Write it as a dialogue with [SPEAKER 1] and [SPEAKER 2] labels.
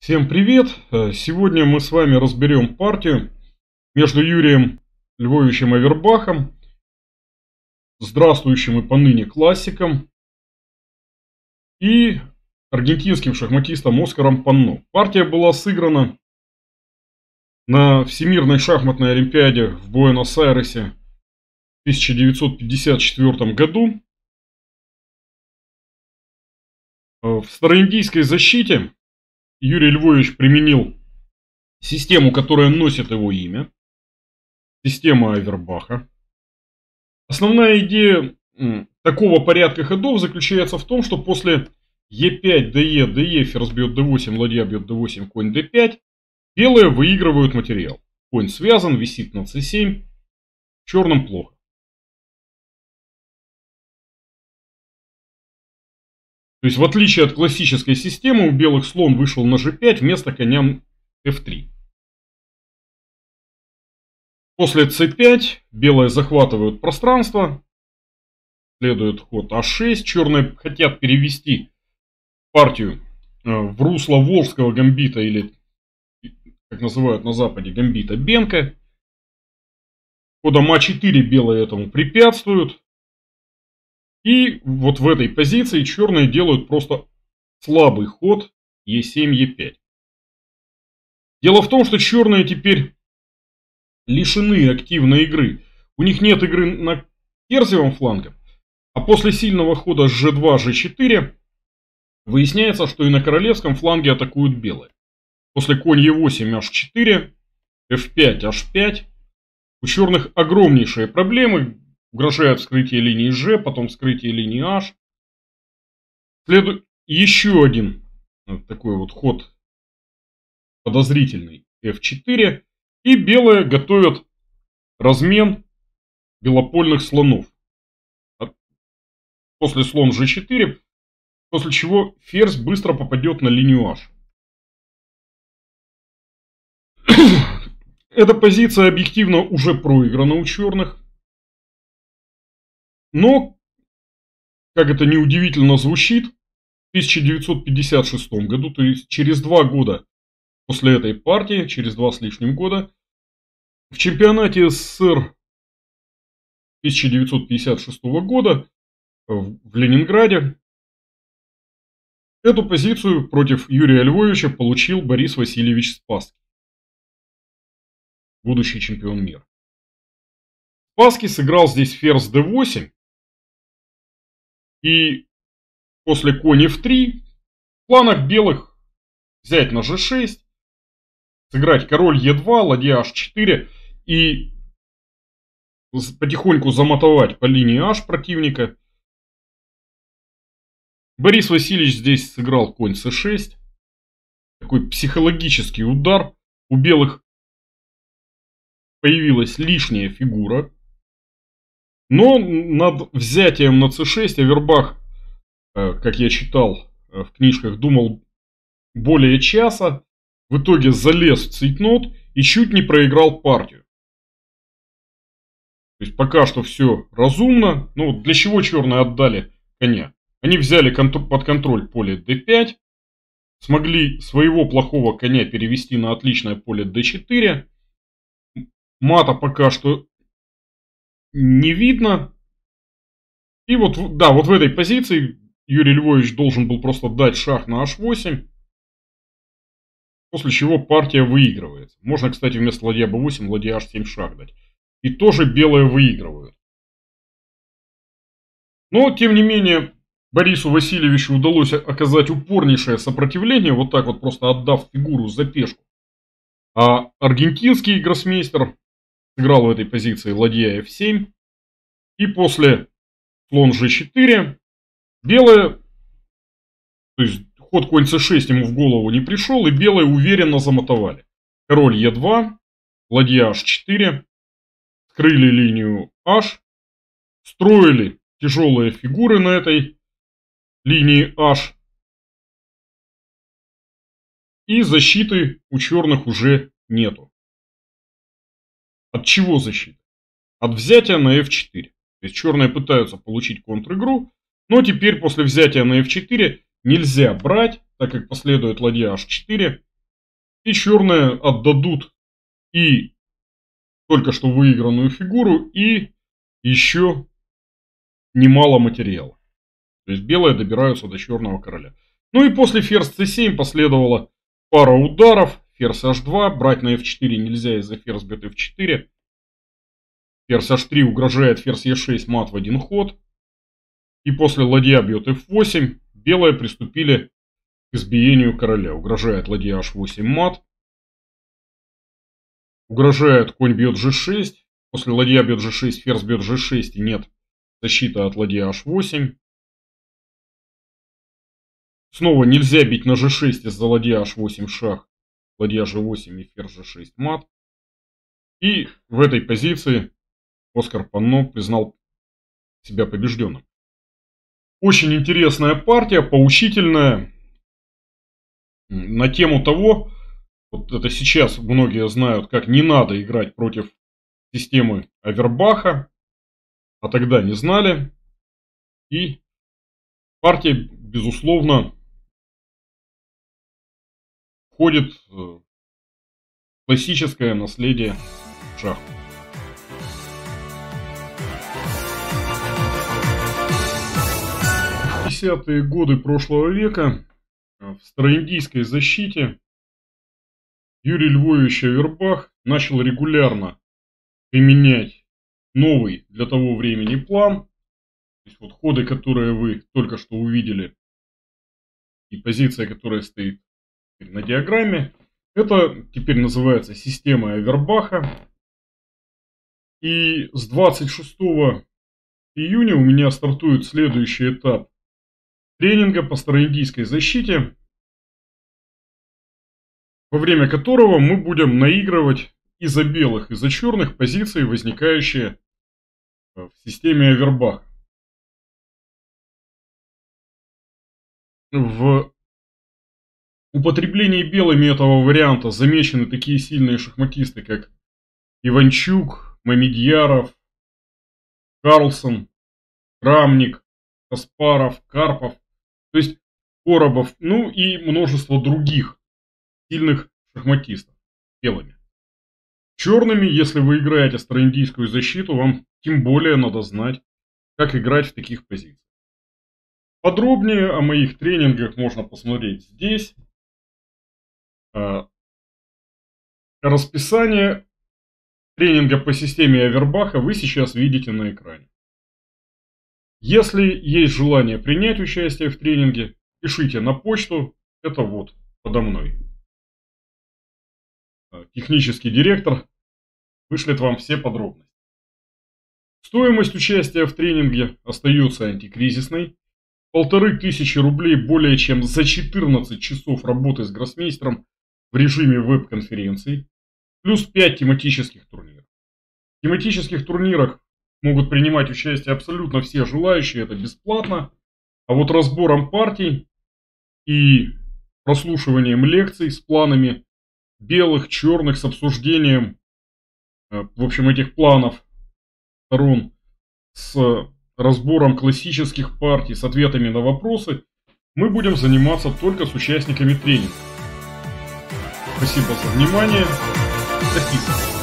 [SPEAKER 1] Всем привет! Сегодня мы с вами разберем партию между Юрием Львовичем Авербахом, здравствующим и поныне классиком, и аргентинским шахматистом Оскаром Панно. Партия была сыграна на Всемирной шахматной олимпиаде в Буэнос-Айресе в 1954 году. В староиндийской защите Юрий Львович применил систему, которая носит его имя. Система Авербаха. Основная идея такого порядка ходов заключается в том, что после Е5, ДЕ, ДЕ, ферзь бьет d8, ладья бьет d8, конь d5, белые выигрывают материал. Конь связан, висит на c7, черным плохо. То есть, в отличие от классической системы, у белых слон вышел на g5 вместо коня f3. После c5 белые захватывают пространство. Следует ход а6. Черные хотят перевести партию в русло волжского гамбита, или, как называют на Западе, гамбита Бенка. Ходом а4 белые этому препятствуют. И вот в этой позиции черные делают просто слабый ход Е7, Е5. Дело в том, что черные теперь лишены активной игры. У них нет игры на ферзевом фланге. А после сильного хода G2, G4 выясняется, что и на королевском фланге атакуют белые. После конь Е8, H4, F5, H5. У черных огромнейшие проблемы. Угрожает вскрытие линии G, потом вскрытие линии H. Следует еще один такой вот ход подозрительный F4. И белые готовят размен белопольных слонов. После слон G4, после чего ферзь быстро попадет на линию H. Эта позиция объективно уже проиграна у черных. Но, как это неудивительно звучит, в 1956 году, то есть через 2 года после этой партии, через 2 с лишним года, в чемпионате СССР 1956 года в Ленинграде эту позицию против Юрия Львовича получил Борис Васильевич Спасский, будущий чемпион мира. Спасский сыграл здесь ферзь d8. И после конь f3 в планах белых взять на g6, сыграть король e2, ладья h4 и потихоньку замотовать по линии h противника. Борис Васильевич здесь сыграл конь c6. Такой психологический удар. У белых появилась лишняя фигура. Но над взятием на c6 Авербах, как я читал в книжках, думал более часа. В итоге залез в цейтнот и чуть не проиграл партию. То есть пока что все разумно. Ну, для чего черные отдали коня? Они взяли под контроль поле d5. Смогли своего плохого коня перевести на отличное поле d4. Мата пока что не видно. И вот, да, вот в этой позиции Юрий Львович должен был просто дать шах на h8. После чего партия выигрывается. Можно, кстати, вместо ладья b8 ладья h7 шах дать. И тоже белые выигрывают. Но, тем не менее, Борису Васильевичу удалось оказать упорнейшее сопротивление, вот так вот просто отдав фигуру за пешку. А аргентинский гроссмейстер сыграл в этой позиции ладья f7. И после слон g4 белые, то есть ход конь c6 ему в голову не пришел, и белые уверенно замотовали. Король e2, ладья h4, скрыли линию h, строили тяжелые фигуры на этой линии h. И защиты у черных уже нету. От чего защита? От взятия на f4. То есть черные пытаются получить контр-игру, но теперь после взятия на f4 нельзя брать, так как последует ладья h4, И черные отдадут и только что выигранную фигуру, и еще немало материала. То есть белые добираются до черного короля. Ну и после ферзь c7 последовала пара ударов. Ферзь h2. Брать на f4 нельзя из-за ферзь бьет f4. Ферзь h3 угрожает ферзь e6 мат в один ход. И после ладья бьет f8. Белые приступили к избиению короля. Угрожает ладья h8 мат. Угрожает конь бьет g6. После ладья бьет g6, ферзь бьет g6 и нет защиты от ладья h8. Снова нельзя бить на g6 из-за ладья h8 шах. Ладья g8 и ферзь g6 мат. И в этой позиции Оскар Панно признал себя побежденным. Очень интересная партия, поучительная. На тему того, вот это сейчас многие знают, как не надо играть против системы Авербаха, а тогда не знали. И партия, безусловно, входит в классическое наследие шахмат. В 50-е годы прошлого века в староиндийской защите Юрий Львович Авербах начал регулярно применять новый для того времени план. То есть вот ходы, которые вы только что увидели, и позиция, которая стоит на диаграмме, это теперь называется система Авербаха. И с 26 июня у меня стартует следующий этап тренинга по староиндийской защите, во время которого мы будем наигрывать из-за белых, из-за черных позиций, возникающие в системе Авербаха. В употреблении белыми этого варианта замечены такие сильные шахматисты, как Иванчук, Мамедьяров, Карлсон, Крамник, Каспаров, Карпов, то есть Коробов, ну и множество других сильных шахматистов белыми. Черными, если вы играете староиндийскую защиту, вам тем более надо знать, как играть в таких позициях. Подробнее о моих тренингах можно посмотреть здесь. Расписание тренинга по системе Авербаха вы сейчас видите на экране. Если есть желание принять участие в тренинге, пишите на почту, это вот подо мной. Технический директор вышлет вам все подробности. Стоимость участия в тренинге остается антикризисной. 1500 рублей более чем за 14 часов работы с гроссмейстером в режиме веб-конференций. Плюс 5 тематических турниров. В тематических турнирах могут принимать участие абсолютно все желающие, это бесплатно. А вот разбором партий и прослушиванием лекций с планами белых, черных, с обсуждением, в общем, этих планов сторон, с разбором классических партий, с ответами на вопросы, мы будем заниматься только с участниками тренинга. Спасибо за внимание. Записывайте.